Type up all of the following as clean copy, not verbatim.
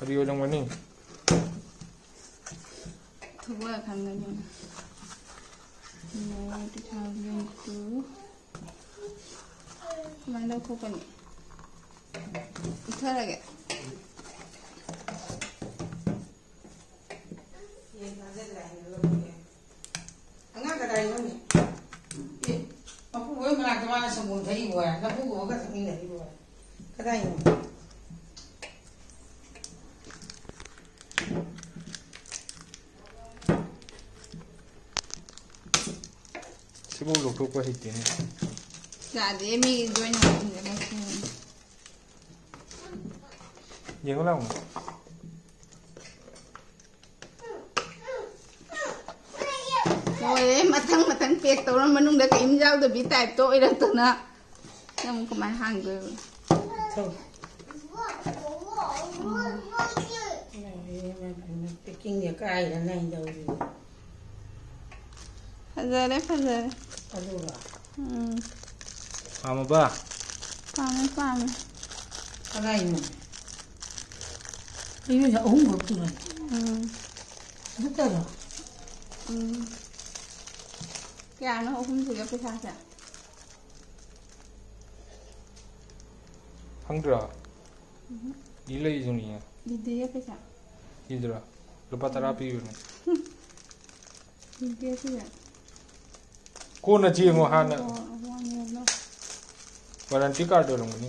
Hari orang mana? Thua khăn rồi nhỉ. Này tôi thao viên cứ. Mang đâu không cần. Thua là kìa. Ang cái đây không nhỉ? Mà phụ với mà làm cho ba sầm buồn thấy buồn, nó phụ với các thằng này thấy buồn. Cái đây nhỉ? Siapa luk luk wahid ini? Jadi mi join ni macam. Yang mana? Ôi matang pek tao nó nung đã im dao từ bị tai tôi đó từ nó nhưng không ai hàng rồi Thôi. Cái kinh nghiệm cái là này đâu rồi. Phải giờ đấy. Alo à? Apa ba? Paham. Cái này mà. Bây giờ uống một rồi. Rất là rồi. Cái nó không được cái sao vậy? Hangdra. Ilai juni ya. Đi đi cái sao? Idra. Lupa terapi ini. Đi đi cái vậy? Kau nak cie ngohana. Warranty card orang ini.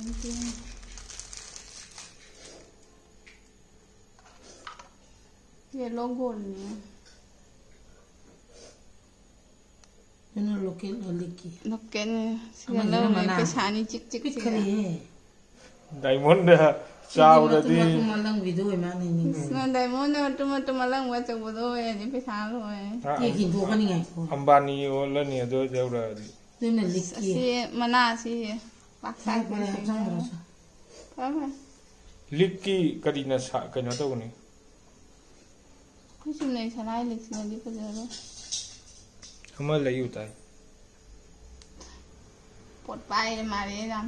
ये logo ni. Nó local liki. Local. Segala macam pesani cik. Kali. Diamond dah. Ciao dah di. Malang video mana ni? Nah diamond tu malang macam bodoh ya ni pesani loh. Dia kintu kan ni. Ambani orang ni ada jauh dah di. Dia nak liki. Si mana si paksa. Apa? Liki kadina sa kena tahu ni. Kuch नहीं सलाह लिखने वाली पर ज़रा हमारे लिए होता है पोट पाए मारे राम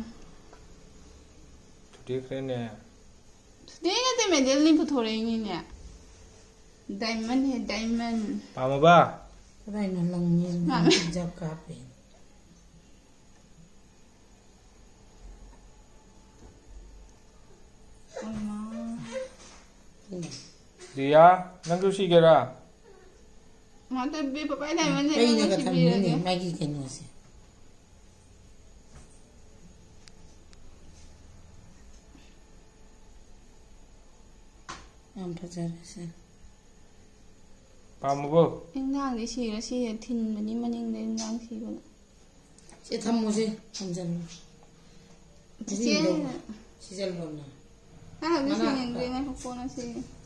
तो देख रहे हैं देंगे तो मैं जल्दी पुथोरेंगे ने डायमंड है डायमंड पामा बा Rai na lang niya jab kape. Dia nanggu si kira मतलब भी पापा डायमंड है Ay nagatamin ni Maggie Kenyasi. Ang pajarasa. पामा बो इंगांग दी सी रसी थिन बनी मनिंग दे इंगांग सी बना Si thamusi hamjan. सी Si jalbona. हाँ दी सी इंग दे ना को ना सी